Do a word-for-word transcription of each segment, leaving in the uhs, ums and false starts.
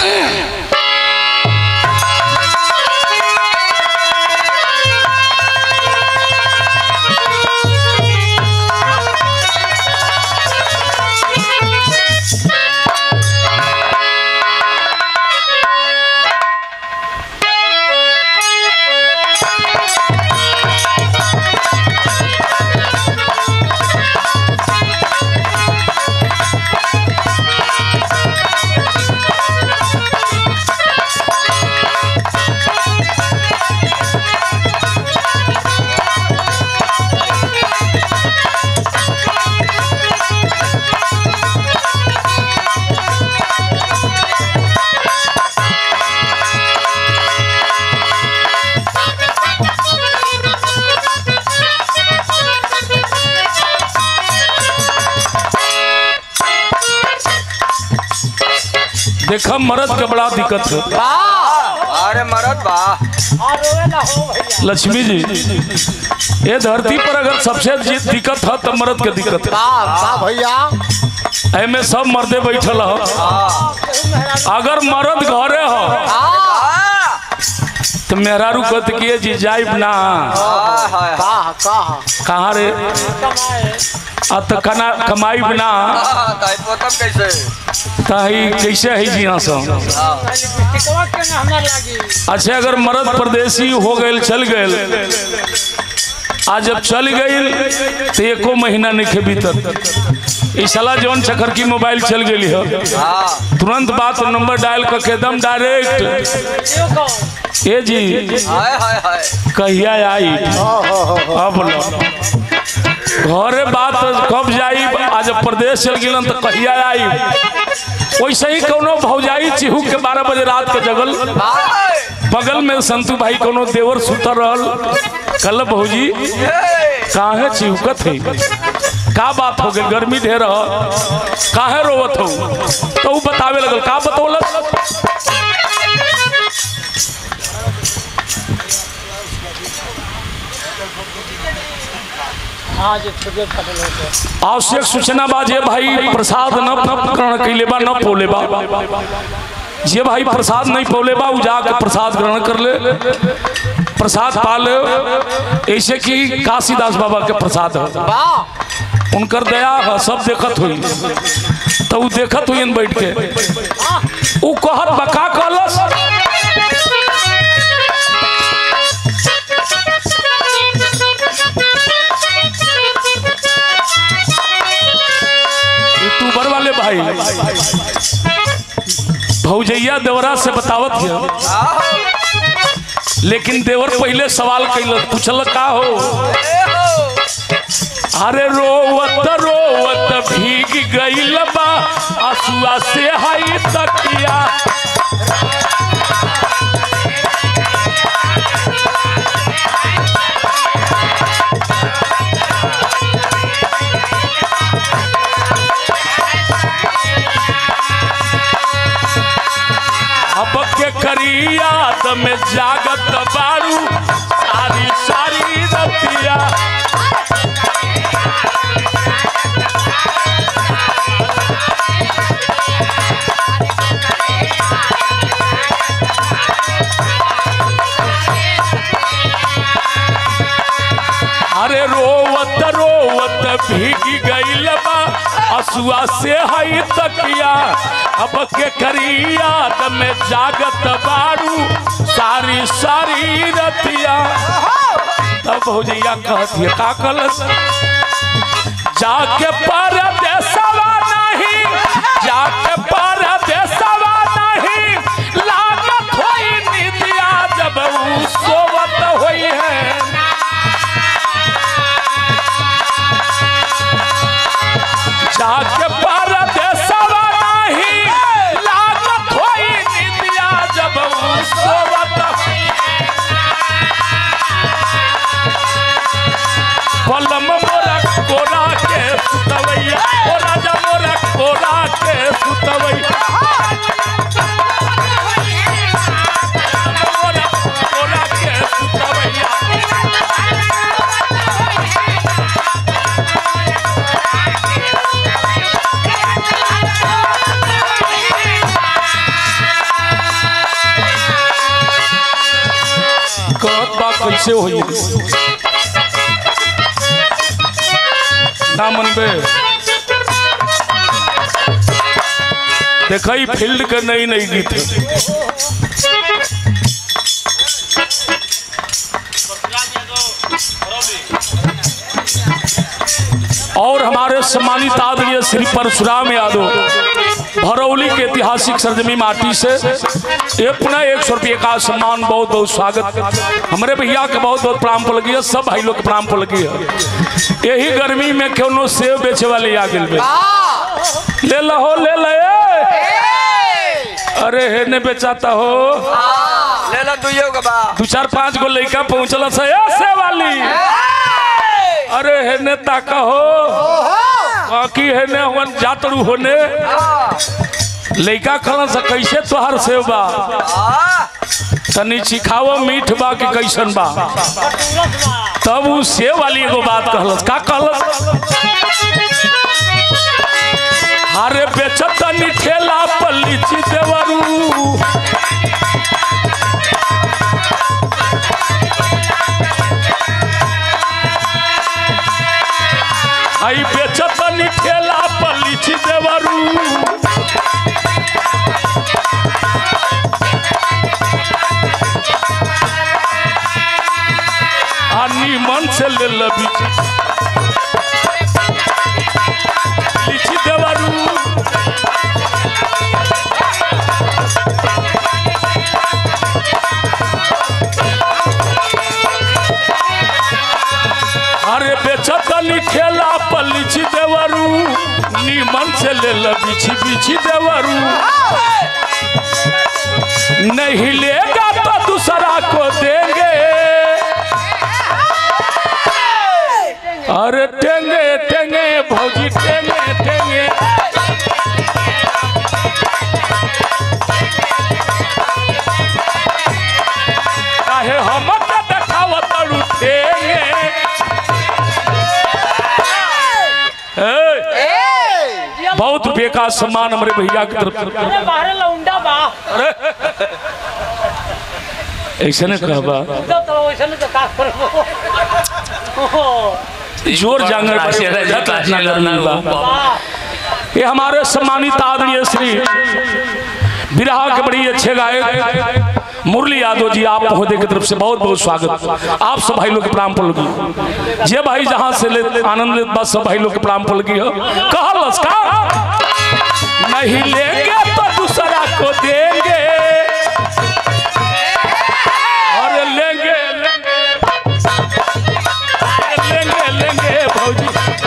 देखा मर्द के बड़ा दिक्कत है। अरे मर्द बा लक्ष्मी जी, ये धरती पर अगर सबसे दिक्कत है तो मर्द के दिक्कत है भैया। एमे सब मर्दे बैठल हो। अगर मर्द घरे हो तो मेहरारू कहत किए जी जाइब ना कहाँ रे तो कना कमाई बिना कैसे ताही कैसे है जी सब। अच्छा अगर मर्द परदेसी हो गए चल गए, आज जब चल गई तो एको महीना नहीं खे भीतर इस साला जौन चक्कर की मोबाइल चल गई है, तुरंत बात नंबर डायल करके एकदम डायरेक्ट ए जी कहिया आई अब घरे बात कब जाई, आज प्रदेश चल गई तो कहिया आई। वैसे ही कोनो भौजाई चिहू के बारह बजे रात के जगल बगल में संतू भाई कोनो देवर सुतर रहल, कल भौजी काहे चिहुकत है, का बात हो गई, गर्मी ढेर काहे रोवत हो, तो वो बतावे लगल। का बतौलत आवश्यक सूचना बाजे भाई प्रसाद न ग्रहण कैले बा न पोले बा, जे भाई प्रसाद नहीं पोले बा जाके प्रसाद ग्रहण कर ले, प्रसाद पा ले। ऐसे कि काशीदास बाबा के प्रसाद है, उनकर दया है, सब देखत हुई तो वो देखत हुई बैठ के वो कहत बका कहलस यूट्यूबर वाले भाई भौजैया देवरा से बतावत है, लेकिन देवर पहले सवाल कैल पूछल का हो, अरे रोवत रोवत भीग गईल बा आंसुआ से हाई तकिया। अब के करी याद में जागत बारू सारी सारी रतिया। अरे रोवत रोवत भीग गईल बा आंसुआ से हई तकिया। अब के करी याद में जागत बारू सारी सारी रतिया। तब भौजैया कहती है का कलस जाके परदेसवा नहीं, जाके परदेसवा नहीं लागत होई निदिया जब वो सोवत होई है। जाके परदेसवा नहीं लागत होई निदिया जब वो सोवत पलम मोरा कोरा के सुतवैया कैसे होई ना मनबे देखा फील्ड के नई नई गीत और हमारे सम्मानित आदरणीय श्री परशुराम यादव भरौली के ऐतिहासिक सरजमी माटी से एक पुनः एक सौ रुपये का सम्मान बहुत बहुत स्वागत हमारे भैया के बहुत बहुत प्रणाम पर लगी है सब भाई लोग के प्रणाम पर लगी है यही गर्मी में क्यों सेब बेचे वाले आ गए ले लो ले ले अरे है ने बेचाता हो ले लो दुइयो के बा दो चार पांच गो लड़का पहुंचल से से वाली अरे है ने ताका हो बाकी है ने हमन जातरू होने लड़का खलन से कैसे तोहर सेव बा तनी चिखाओ मीठ बा कि कैसन बा तब उ सेव वाली एगो बात कहलस का कहलस अरे बेचत तनी ठेला पर लीची देवरू आई बेचत तनी ठेला पर लीची देवरू आनी मन से ले लबी लीची देवरू अरे बेचत तनी ठेला पर लीची देवरू नीमन से ले ल बिछी बिछी देवरू नहीं लेगा तो दूसरा को देंगे अरे टेंगे टेंगे भौजी टेंगे टेंगे काहे हम देखावत तड़ू टेंगे बहुत बेकार सम्मान हमारे भैया की तरफ अरे ऐसे ने कहबा जोर जांगर ये हमारे सम्मानित आदरणीय श्री बिरहा के बड़ी अच्छे गायक मुरली यादव जी आप महोदय की तरफ से बहुत बहुत स्वागत आप सब भाई लोग के प्रणाम पर लगी जे भाई जहां से ले आनंद लेत बस सब भाई लोग के प्रणाम पर लगी हो कहलस का नहीं लेंगे तो दूसरा को देंगे और लेंगे लेंगे लेंगे लेंगे भौजी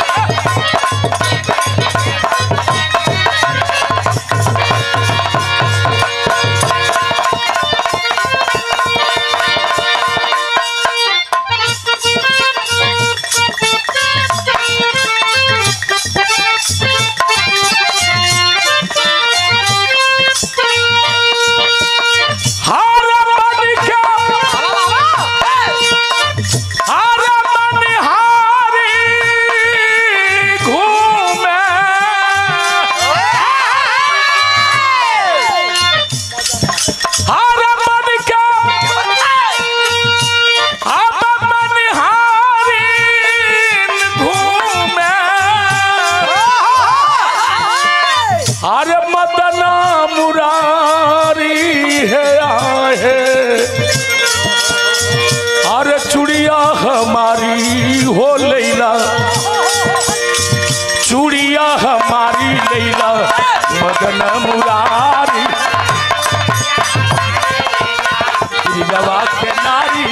अरे मदना मुरारी है आहे अरे चुड़िया हमारी हो लैला चुड़िया हमारी लैला मदना मुरारी दिलवा के नारी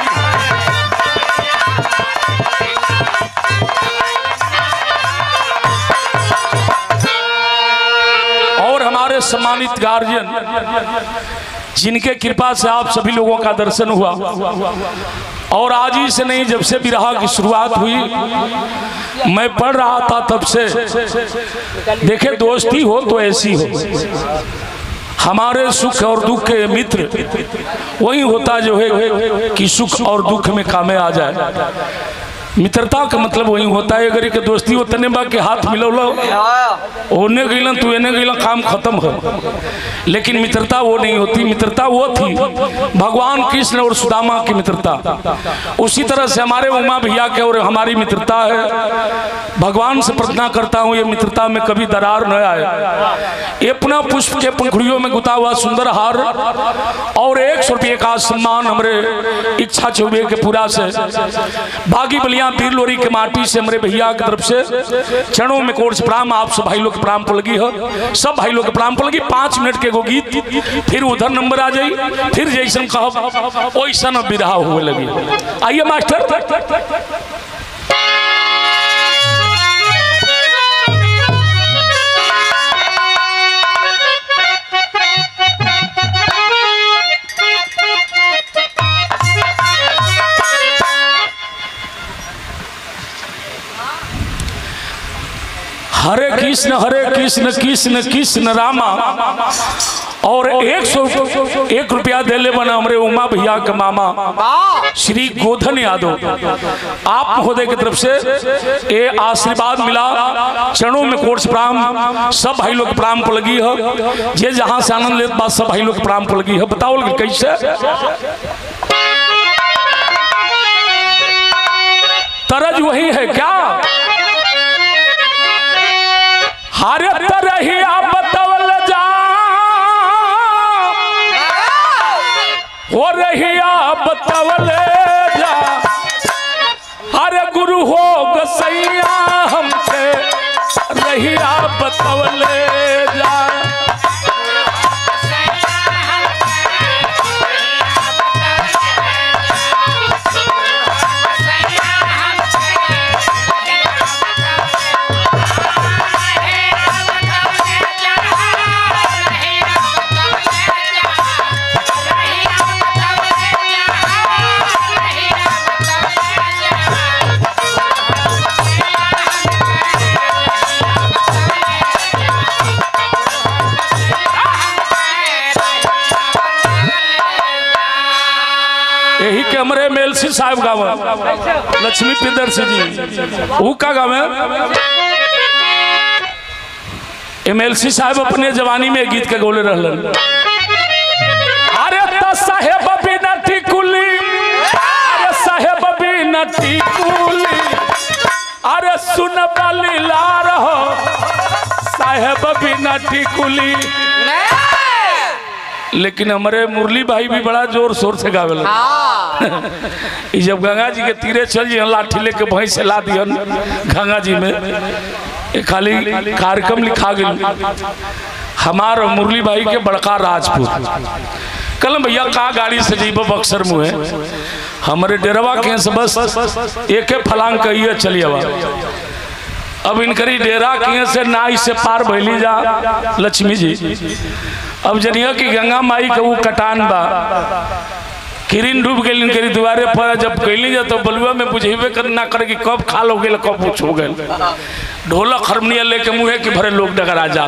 हमारे सम्मानित गार्जियन जिनके कृपा से आप सभी लोगों का दर्शन हुआ और आज ही से नहीं जब से बिरहा की शुरुआत हुई मैं पढ़ रहा था तब से देखे दोस्ती हो तो ऐसी हो हमारे सुख और दुख के मित्र वही होता जो है कि सुख और दुख में कामे आ जाए मित्रता का मतलब वही होता है, अगर एक दोस्ती उतने बा के हाथ मिलौलो ओने गईलन तू एने गईलन काम खत्म हो, लेकिन मित्रता वो नहीं होती। मित्रता वो थी भगवान कृष्ण और सुदामा की मित्रता। उसी तरह से हमारे उमा भैया के और हमारी मित्रता है। भगवान से प्रार्थना करता हूँ ये मित्रता में कभी दरार न आए। ये अपना पुष्प के पंखुड़ियों में गुता हुआ सुंदर हार और एक सौ रुपये का सम्मान हमारे इच्छा चौबे के पूरा से बागी बलिया तीर लोरी के माटी से हमारे भैया की तरफ से चरणों में कोर्स प्रणाम। आप सब भाई लोग के प्रणाम पलगी हो, सब भाई लोग के प्रणाम पलगी। पांच मिनट के एगो गीत, फिर उधर नंबर आ जाई, फिर जैसन कहब वैसन विरहा हुए लगी। आइए मास्टर। हरे कृष्ण हरे कृष्ण कृष्ण कृष्ण रामा और एक सौ एक रुपया देले बना हमारे उमा भैया के मामा श्री गोधन यादव। आप महोदय की तरफ से ये आशीर्वाद मिला। चरणों में कोर्स प्रणाम। सब भाई लोग प्रणाम पर लगी हो, जे जहां से आनंद लेते बात सब भाई लोग प्रणाम पर लगी हो। बताओ कैसे तरज वही है क्या? हरे तरहिया बतवल जा हो रहिया बतवल जा, हरे गुरु हो गसैया हमसे रहिया बतवल जा। यही के हमारे मेलसी साहब गाँव लक्ष्मी प्रियदर्शी जी वो का गाँव है। एमएलसी साहब अपने जवानी में गीत के गोले रहलन। अरे त साहेब बिना टिकुली, अरे साहेब बिना टिकुली, अरे सुन बाली लार हो साहेब बिना टिकुली। लेकिन हमारे मुरली भाई भी बड़ा जोर शोर से गावे लगे। जब गंगा जी के तीरे चल जी लाठी लेके भैंस से ला दियन गंगा जी में, एक खाली कार्यक्रम लिखा गया हमार मुरली भाई के बड़का राजपूत। कल भैया का गाड़ी से जीब बक्सर मुँह हमारे डेरवा के से बस एक फलांग कहिए चलिए। अब इनकरी डेरा किए से ना इससे पार भैली जा लक्ष्मी जी। अब जनिया की गंगा माई का वो कटान बा किरिन डूब गई इनकरी द्वारे पर। जब कैली जा तो बलुआ में बुझेबे कर ना करे कि कब खाल हो गए कब कुछ हो गए। ढोलक हारमोनिया लेके मुँहे के भरे लोग डगरा जा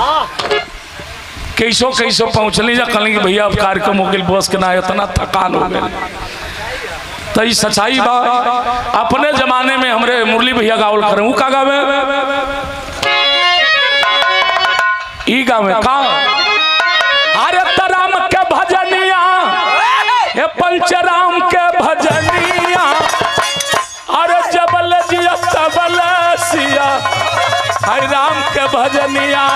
कैसो कैसो पहुँचली जा कल की भैया अब कार्यक्रम हो गए बस के ना इतना थकान हो गए। तो ये सच्चाई बा। अपने जमाने में हमारे मुरली भैया गावल करें का गावे ई गावे का। अरे तराम के भजनिया ये पंचराम के भजनिया, अरे जबल जिया सबल सिया हरि राम के भजनिया।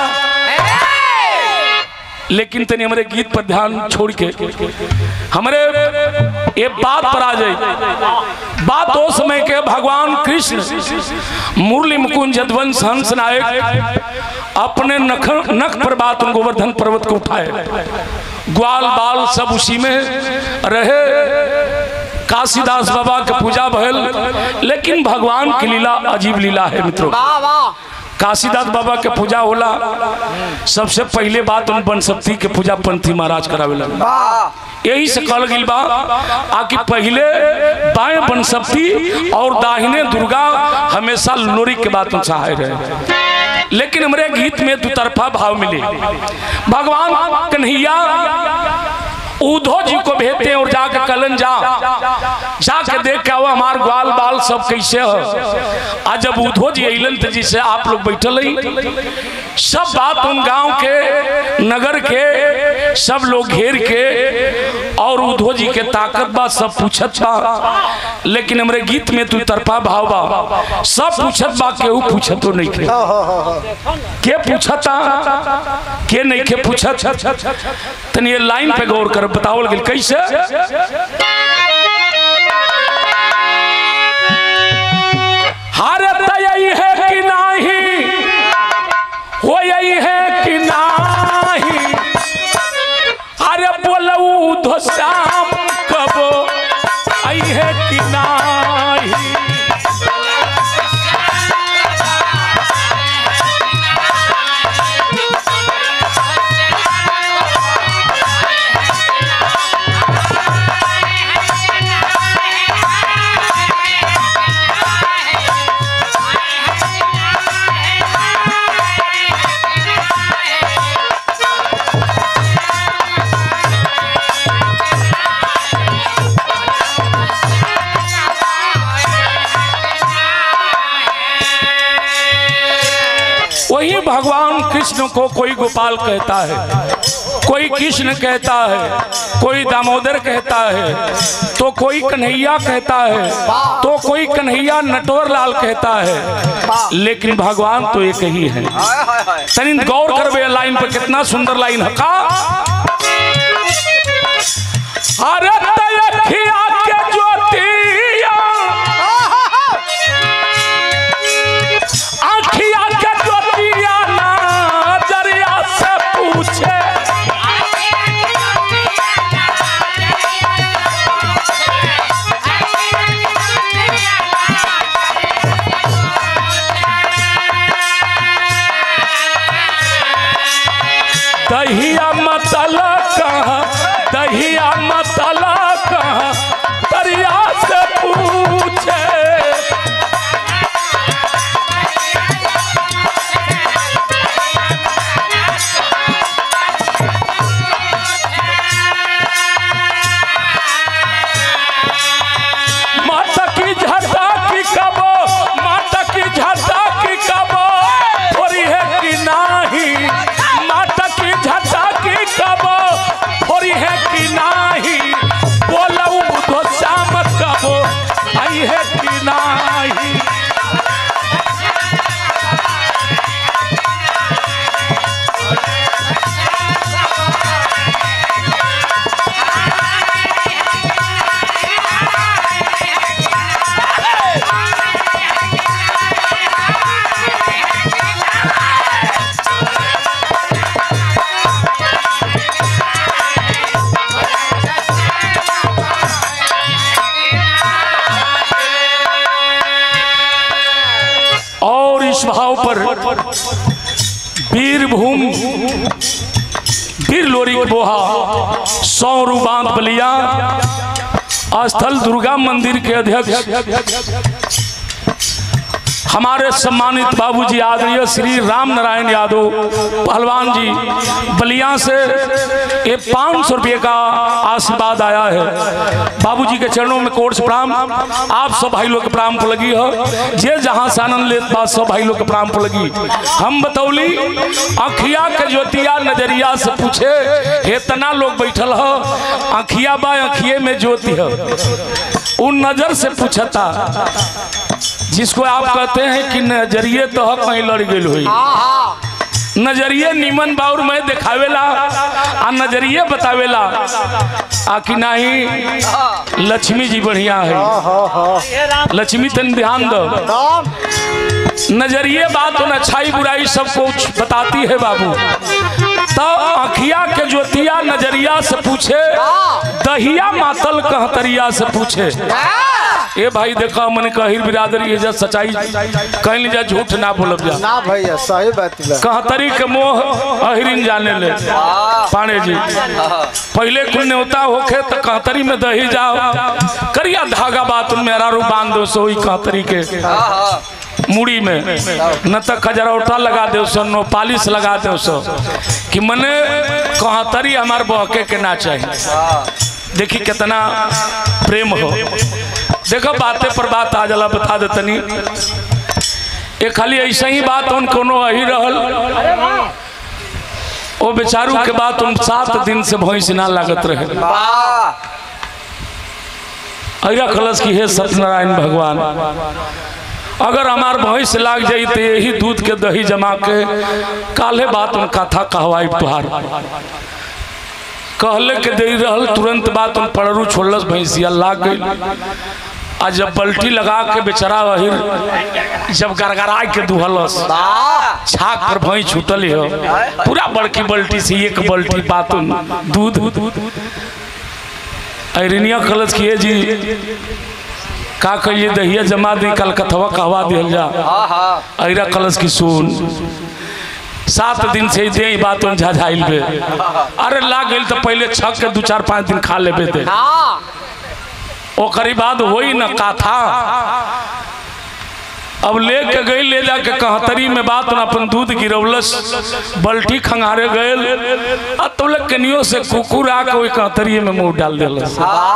लेकिन तनी हमारे गीत पर ध्यान छोड़ के हमारे ये बात पर आ जाए। बात वो समय के भगवान कृष्ण मुरली मुकुंद जदवंश हंस नायक अपने नख नख पर बात गोवर्धन पर्वत को उठाए। ग्वाल बाल सब उसी में रहे। काशीदास बाबा का पूजा भयल। लेकिन भगवान की लीला अजीब लीला है मित्रों। काशीदास बाबा के पूजा होला सबसे पहले बात उन बनशक्ति के पूजा पंथी महाराज करावेला। यही से कहल गई बा आकि पहले बाएं बनशक्ति और दाहिने दुर्गा हमेशा लोरी के बात चाहे रहे। लेकिन हमारे गीत में दुतरफा भाव मिले। भगवान कन्हैया उद्धव जी को भेजते और जाकर कलन जा जाके देख के आओ हमार ग्वाल बाल सब कैसे है। आज जब उद्धव जी अलन तो जिसे आप लोग बैठल ही सब बात उन गांव के नगर के सब लोग घेर के और उद्धव जी के ताकत बा सब पूछत बा, लेकिन हमरे गीत में तू तरफा भाव बा सब पूछत बा केहू पूछत तो नहीं के के पूछता के नहीं के पूछत। तनी ये लाइन पे गौर कर बताओ गेल कैसे। हारत यही है कि नहीं हो यही है कि नहीं, अरे बोलू धोसाम कबो आई है कि नहीं। वही भगवान कृष्ण को कोई गोपाल कहता है, कोई कृष्ण कहता है, कोई दामोदर कहता है, तो कोई कन्हैया कहता है, तो कोई कन्हैया नटवर लाल कहता है, लेकिन भगवान तो एक ही है। तनी गौर करबे लाइन पर कितना सुंदर लाइन है का। अरे तयखिया के ज्योतिया आखिया के ज्योतिया ना दरिया से पूछे, दहिया मतला कहाँ दहिया मतला कहाँ दरिया से पूछे। माता की झटा की कबो माता की झटा की कबो थोड़ी है कि नहीं, माता की झटा की कबो थोड़ी है कि नहीं, बोलू तो शाम कबो आई है कि नहीं। और इस भाव पर वीरभूम वीर लोरी बोहा सौरू बांध बलिया स्थल दुर्गा मंदिर के अध्यक्ष हमारे सम्मानित बाबूजी आदरणीय श्री राम नारायण यादव पहलवान जी बलिया से ये पाँच सौ रुपये का आशीर्वाद आया है। बाबूजी के चरणों में कोर्स प्रणाम। आप सब भाई लोग के प्रणाम को लगी हो, जे जहाँ से आनंद लेत बात सब भाई लोग के प्रणाम को लगी। हम बतौली अखिया के ज्योतिया नजरिया से पूछे, इतना लोग बैठल हो अखिया बा अखिए में ज्योति है, उन नजर से पूछता जिसको आप कहते हैं कि नजरिए तो हक कहीं लड़ गई हुई, नजरिए निमन बाउर में दिखावेला आ नजरिए बतावेला आकि नहीं लक्ष्मी जी बढ़िया है। लक्ष्मी तन ध्यान दो, नजरिए बात और अच्छाई बुराई सब कुछ बताती है बाबू। तो अखिया के ज्योतिया नजरिया से पूछे, दहिया मातल कहतरिया से पूछे। ए भाई देखा मैंने कहिर बिरादरी जा सच्चाई कहीं जा झूठ ना बोलब जा ना भैया सही बात है। कहतरी के मोह अहिरिन जाने ले पांडे जी, पहले कुल न्योता होखे तो कहतरी में दही जाओ करिया धागा बात मेरा रू बांध दो सो कहतरी के मुड़ी में, न तो खजरौटा लगा दो सो नो पालिश लगा दो सो कि मने कहतरी हमार बहके के ना चाहिए। देखी कितना प्रेम हो। देखो बातें पर बात आ जला बता देतनी। ये खाली ऐसा ही बात उन कोनो ही रहल वो बेचारू के बात उन सात दिन से भैंस ना लागत रहे। ऐरा कलश की हे सत्यनारायण भगवान, अगर हमार भैंस लाग जाई तो यही दूध के दही जमा के काले बात उन कथा कहवाई तुहार। कहले के दे रहल तुरंत बात उन पड़रू छोड़लस भैंसिया लाग गई। आज जब बल्टी लगा के बेचारा वही जब गरगरा के दुहलस छाक पर भैंस छूटल हो पूरा बड़की बल्टी से एक बल्टी बात दूध। अरिनिया कलश किए जी का कहिए दहिया जमा दी कल कथवा कहवा दिया जा। ऐरा कलश की सुन सात दिन से दे बात झाझाइल बे। अरे लाग गई तो पहले छक के दो चार पाँच दिन खा ले दे ओकरी बाद वही न कथा। अब लेके गई ले जाके कहतरी में बात अपन दूध गिरवलस बल्टी खंगारे गए। अब तो लोग कनियों से कुकुर आके वही कहतरी में मुंह डाल दिलस।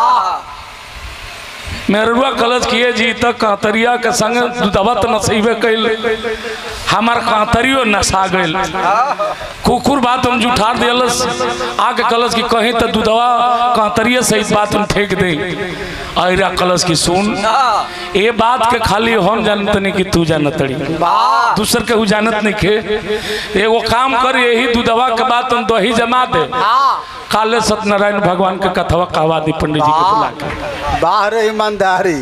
मेहरुआ कलश किए जी तक कहतरिया के संग दूधवा तो नसीबे कैल हमार कहतरियो नशा गइल। कुकुर बात हम जुठार दिलस आके कलश की कहीं तो दूधवा कहतरिया सही बात हम फेंक दे। ऐरा कलश की सुन ये बात के खाली हम जानत नहीं कि तू जानत रही दूसर के हु जानत नहीं के। एगो काम कर यही दूधवा के बात हम दही जमा दे काले सत्यनारायण भगवान के कथवा कहवा दी पंडित जी के बुला के बाहर ईमानदारी।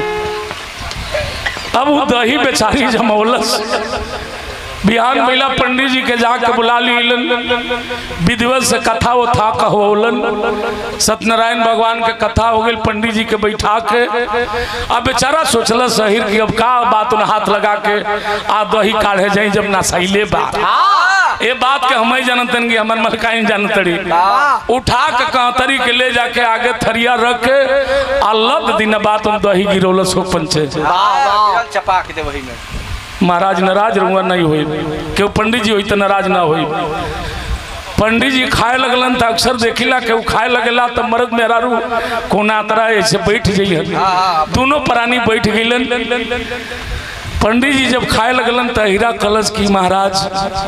अब वो दही बेचारी जमौलस बिहान महिला पंडित जी के जाके बुला लीलन विधिवत से कथा वो था कहवलन सत्यनारायण भगवान के कथा हो गई। पंडित जी के बैठा के अब बेचारा सोचल शहीर की अब का बात उन हाथ लगा के आ दही काढ़े जाई जब ना सहीले बात ये बात के हम जानतन कि हमार मलकाई जानतड़ी उठा के कहतरी के ले जाके आगे थरिया रख के अलग दिन बात उन दही गिरोल सो पंचे चपा के दे वही में महाराज नाराज रहूंगा नहीं हुई क्यों पंडित जी हुई तो नाराज ना हुई। पंडित जी खाए लगलन तो अक्सर देखिला के खाए लगेला तो मर्द मेहरारू कोना तरह ऐसे बैठ जाइए दोनों प्राणी बैठ गईलन। पंडित जी जब खाए लगलन तो हीरा कलश की महाराज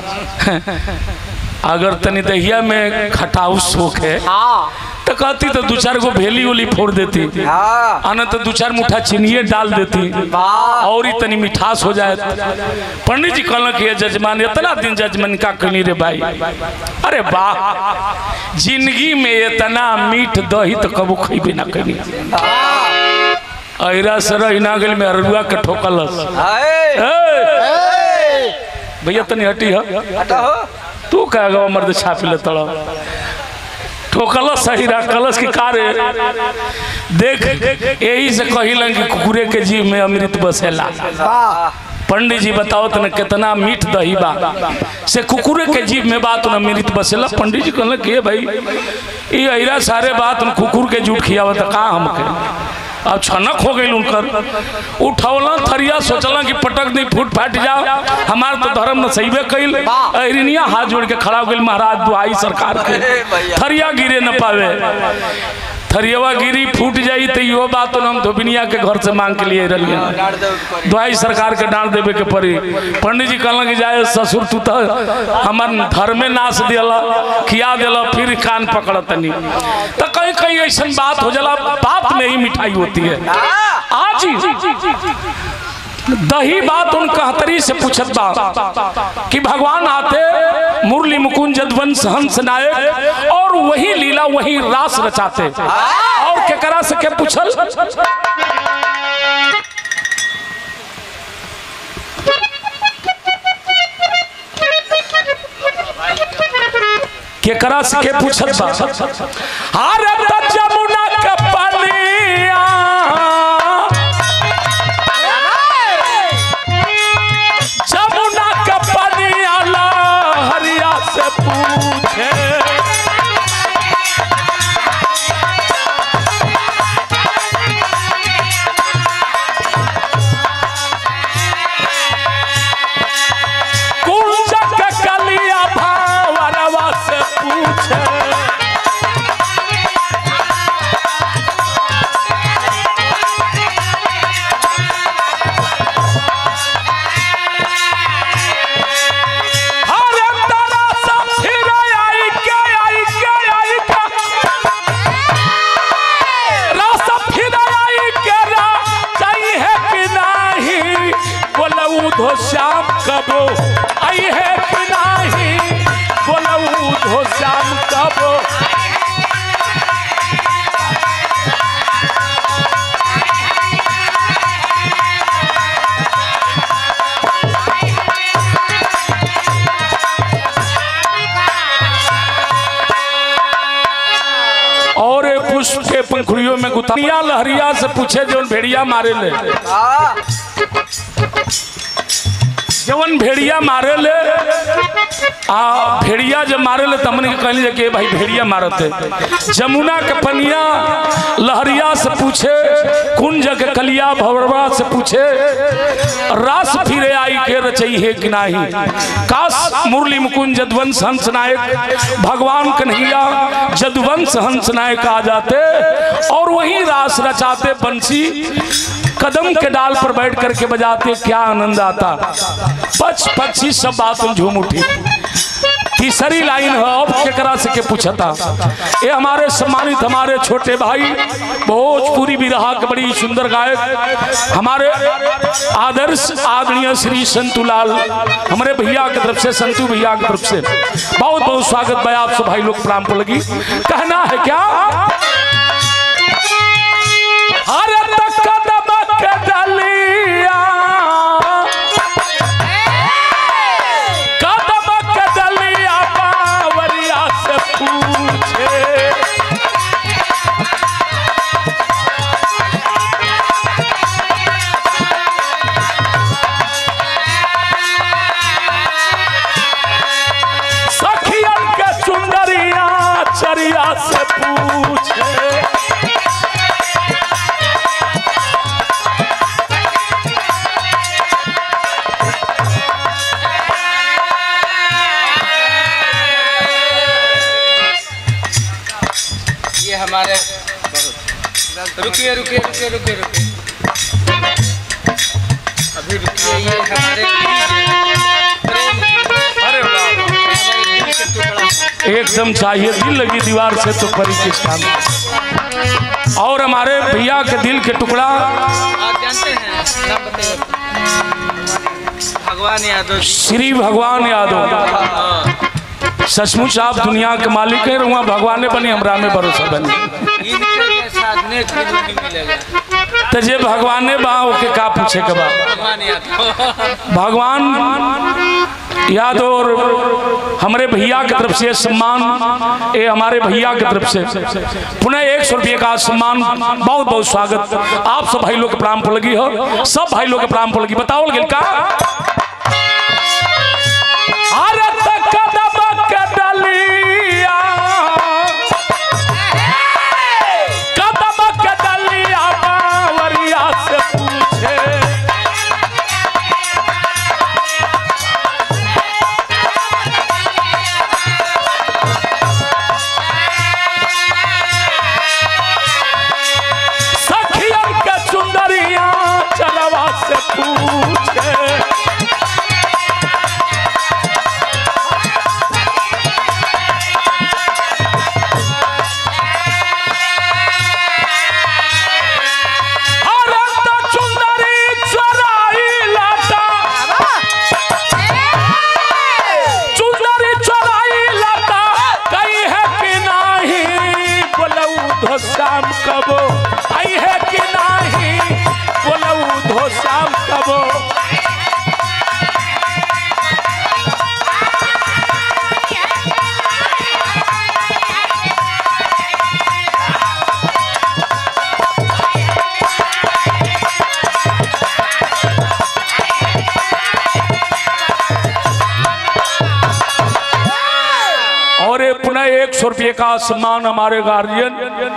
अगर तनी दहिया में खटाऊ शोक है तो कहती तो दो चार गो भेली उली फोड़ देती आना तो दो चार मुठा चीनिए डाल देती और इतनी मिठास हो जाए। पंडित जी कहल कि जजमान इतना दिन जजमान का कहनी रे भाई अरे वाह जिंदगी में इतना मीठ दही तो कबू खइबे ना करी। ऐरा सर हिना गल में अरुआ के ठोकलस भैया तनी हटी है तू कहेगा मर्द छापी ले तड़ा ठोकलस सही कलश की कारे देख यही से कहिलन कि कुकुरे के जीव में अमृत बसेला। पंडित जी बताओ तो कितना मीठ दही बा से कुकुरे के जीव में बात न अमृत बसेला। पंडित जी कहल कि भाई ये ऐरा सारे बात कुकुर के जूठ खियावत का हमके अब छनक हो गई उनकर उठौला थरिया सोचला कि पटक नहीं फूट फाट जाओ हमार तो धर्म न सहीबे कैल। अरिनिया हाथ जोड़ के खड़ा हो गई महाराज दुआई सरकार के थरिया गिरे न पावे थरियावा गिरी फूट जाई तो यो बात हम धोबिनिया के घर से मांग के लिए रही दुआई सरकार के डांट देवे के पड़ी। पंडित जी कहल कि जाए ससुर तू तो हमार धर्मे नाश दिला खिया दिला फिर कान पकड़तनी तो कहीं कहीं ऐसा बात हो जाला बात में ही मिठाई होती है। आज दही बात उन कहतरी से पूछत बा कि भगवान आते मुरली मुकुंद जदवंश हंस नायक और वही लीला वही रास रचाते और केकरा से के पूछल केकरा से के पूछत बा अरे त जमुना के पानिया जमुना के पानिया लहरिया से पूछे कुंज के कलिया भावरवा से पूछे धो श्याम कबो और पुष्प के पंखुड़ियों में गुतानिया लहरिया से पूछे जो भेड़िया मारे ले जवन भेड़िया मारे ले आ भेड़िया जब मारे ले तमन के कहली के भाई भेड़िया मारते जमुना के पनिया लहरिया से पूछे कुंज के कलिया भवरवा से पूछे रास फिरे आई के रचई है कि नाही काश मुरली मुकुंद जदवंश हंस नायक भगवान कन्हैया जदवंश हंस नायक आ जाते और वही रास रचाते बंसी कदम के डाल पर बैठ करके बजाते क्या आनंद आता पच पक्षी सब बातों झूम उठी। तीसरी लाइन है अब केकरा से के पूछता ये हमारे सम्मानित हमारे छोटे भाई भोजपुरी बिरहा के बड़ी सुंदर गायक हमारे आदर्श आदरणीय श्री संतूलाल हमारे भैया की तरफ से संतू भैया की तरफ से बहुत बहुत स्वागत भाई आप सब भाई लोग प्रणाम को लगी कहना है क्या अरे डलिया कदम के डलिया बावरिया से पूछे सखियन के चुंदरिया चरिया से पूछे हमारे रुकिए रुकिए रुकिए रुकिए रुकिए अभी रुकिए ये हमारे अरे एकदम चाहिए दिल लगी दीवार से तो परी के सामने और हमारे भैया के दिल के टुकड़ा आप जानते हैं नाम बताइए भगवान यादव श्री भगवान यादव सचमुच आप दुनिया के मालिक है वहाँ भगवान ने बनी हमरा में भरोसा बनी तो जे भगवान ने बा ओके का पूछे के बा भगवान यादव और हमारे भैया की तरफ से सम्मान ये हमारे भैया की तरफ से पुनः एक सौ रुपये का सम्मान बहुत बहुत स्वागत आप सब भाई लोग के प्रणाम पर लगी हो सब भाई लोग के प्रणाम पर लगी बताओ गिल का श्याम कबो आई है कि नहीं बोलऊ धो श्याम कबो और पुनः एक सौ रुपये का सम्मान हमारे गार्जियन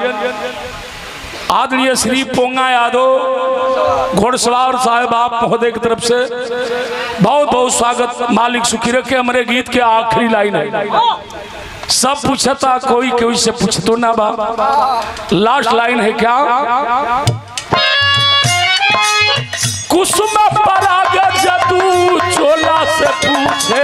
आदरणीय श्री पोंगा यादव घोड़सवार साहब आप महोदय की तरफ से बहुत बहुत स्वागत मालिक सुखी रखे। हमारे गीत के आखिरी लाइन है सब पूछता कोई कोई से पूछतो ना बा लास्ट लाइन है क्या कुसुम पराग जदू चोला से पूछे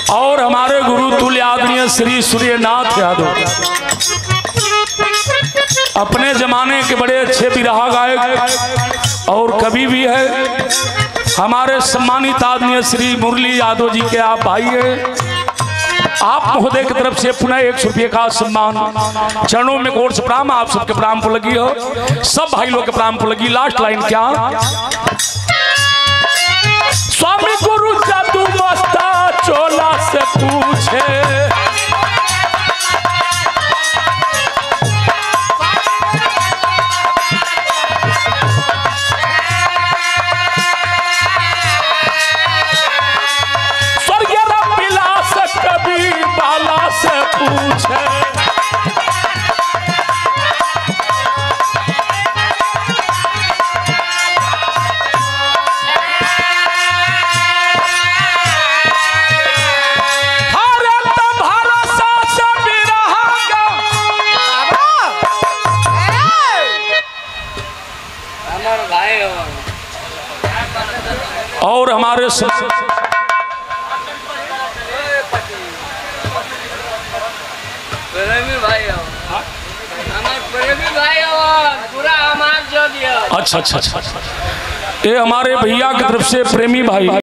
और हमारे गुरु तुल्य आदरणीय श्री सूर्यनाथ यादव अपने जमाने के बड़े अच्छे बिरहा गायक और कवि भी है। हमारे सम्मानित आदरणीय श्री मुरली यादव जी के आप भाई हैं। आप महोदय की तरफ से पुनः एक सौ रुपये का सम्मान चरणों में गोर से प्रणाम। आप सबके प्रणाम को लगी हो, सब भाई लोग के प्रणाम को लगी। लास्ट लाइन क्या? स्वामी गुरु जादू मस्ता चोला से पूछे, स्वर्गीय विलास कभी बाला से पूछे, और हमारे स... प्रेमी भाई हो, हमारे प्रेमी भाई हो, पूरा हमार जो दिया। अच्छा अच्छा अच्छा, ये हमारे भैया की तरफ से प्रेमी भाई